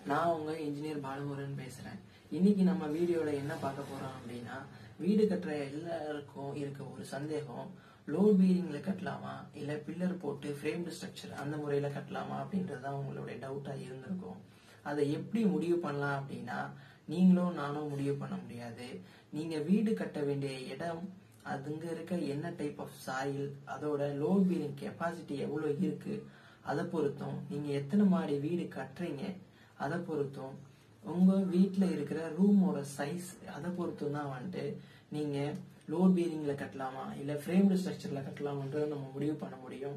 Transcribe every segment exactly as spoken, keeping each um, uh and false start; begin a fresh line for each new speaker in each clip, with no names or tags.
நான் உங்க இன்ஜினியர் பாலமுருகன் பேசுறேன். இன்னைக்கு நம்ம வீடியோல என்ன பார்க்க போறோம் அப்படின்னா, வீடு கட்டுற எல்லாருக்கும் இருக்க ஒரு சந்தேகம், லோட் பீரிங்ல கட்டலாமா இல்ல பில்லர் போட்டு ஃப்ரேம்டு ஸ்ட்ரக்சர் அந்த முறையில கட்டலாமா அப்படின்றதுதான் உங்களுடைய டவுட்டா இருந்திருக்கும். அதை எப்படி முடிவு பண்ணலாம் அப்படின்னா, நீங்களும் நானும் முடிவு பண்ண முடியாது. நீங்க வீடு கட்ட வேண்டிய இடம், அதுங்க இருக்க என்ன டைப் ஆஃப் சாயில், அதோட லோட் பீரிங் கெப்பாசிட்டி எவ்வளவு இருக்கு, அதை பொறுத்தும், நீங்க எத்தனை மாடி வீடு கட்டுறீங்க அதை பொறுத்தும், உங்க வீட்டுல இருக்கிற ரூமோட சைஸ் அதை பொறுத்தும் தான் வந்துட்டு நீங்க லோட் பீரிங்ல கட்டலாமா இல்ல ஃப்ரேம்டு ஸ்ட்ரக்சர்ல கட்டலாமான்றது நம்ம முடிவு பண்ண முடியும்.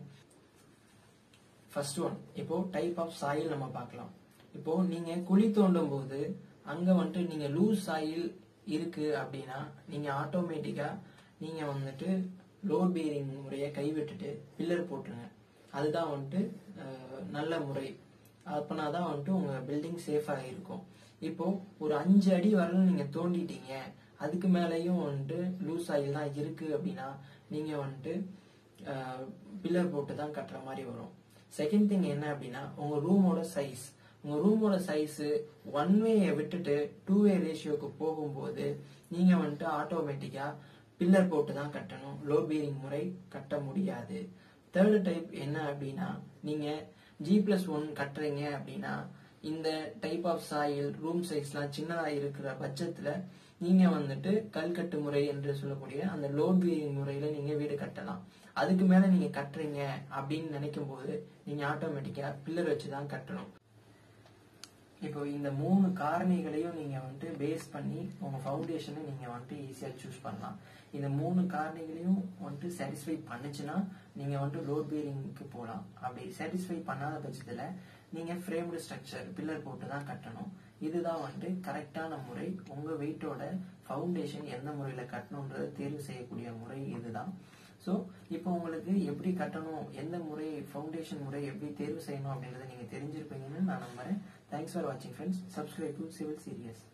ஃபர்ஸ்ட் ஒன், இப்போ டைப் ஆஃப் சாயில் நம்ம பார்க்கலாம். இப்போ நீங்க குழி தோண்டும் போது அங்க வந்துட்டு நீங்க லூஸ் சாயில் இருக்கு அப்படின்னா நீங்க ஆட்டோமேட்டிக்கா நீங்க வந்துட்டு லோட் பீரிங் முறையை கைவிட்டுட்டு பில்லர் போட்டுருங்க. அதுதான் வந்துட்டு நல்ல முறை. அப்பனாதான் வந்துட்டு உங்க பில்டிங் சேஃபா இருக்கும். இப்போ ஒரு அஞ்சு அடி வரலும் நீங்க தோண்டிட்டீங்க, அதுக்கு மேலேயும் வந்துட்டு லூஸ் ஆயில் தான் இருக்கு அப்படின்னா நீங்க வந்துட்டு பில்லர் போட்டு தான் கட்டுற மாதிரி வரும். செகண்ட் திங் என்ன அப்படின்னா, உங்க ரூமோட சைஸ். உங்க ரூமோட சைஸ் ஒன் வே விட்டுட்டு டூ வே ரேஷியோக்கு போகும்போது நீங்க வந்துட்டு ஆட்டோமேட்டிக்கா பில்லர் போட்டு தான் கட்டணும். லோட் பீரிங் முறை கட்ட முடியாது. தேர்டு டைப் என்ன அப்படின்னா, நீங்க ஜி பிளஸ் ஒன் கட்டுறீங்க அப்படின்னா இந்த டைப் ஆஃப் சாயில் ரூம் சைஸ்லாம் சின்னதா இருக்கிற பட்சத்துல நீங்க வந்துட்டு கல்கட்டு முறை என்று சொல்லக்கூடிய அந்த லோட் பீரிங் முறையில நீங்க வீடு கட்டலாம். அதுக்கு மேல நீங்க கட்டுறீங்க அப்படின்னு நினைக்கும் போது நீங்க ஆட்டோமேட்டிக்கா பில்லர் வச்சுதான் கட்டணும். இப்போ இந்த மூணு காரணிகளையும் நீங்க வந்துட்டு பேஸ் பண்ணி உங்க ஃபவுண்டேஷனை நீங்க வந்துட்டு ஈஸியா சூஸ் பண்ணலாம். இந்த மூணு காரணிகளையும் வந்துட்டு சாட்டிஸ்ஃபை பண்ணுச்சுன்னா நீங்க வந்துட்டு லோட் பீரிங்க்கு போகலாம். அப்படி சாட்டிஸ்ஃபை பண்ணாத பட்சத்துல நீங்க ஃப்ரேம்டு ஸ்ட்ரக்சர் பில்லர் போட்டு தான் கட்டணும். இதுதான் வந்துட்டு கரெக்டான முறை. உங்க வெயிட்டோட ஃபவுண்டேஷன் எந்த முறையில கட்டணும்ன்றத தேர்வு செய்யக்கூடிய முறை இதுதான். ஸோ இப்போ உங்களுக்கு எப்படி கட்டணும், எந்த முறை ஃபவுண்டேஷன் முறை எப்படி தேர்வு செய்யணும் அப்படின்றத நீங்க தெரிஞ்சிருப்பீங்கன்னு நான் நம்புறேன். தேங்க்ஸ் ஃபார் வாட்சிங் friends. Subscribe to civil serious.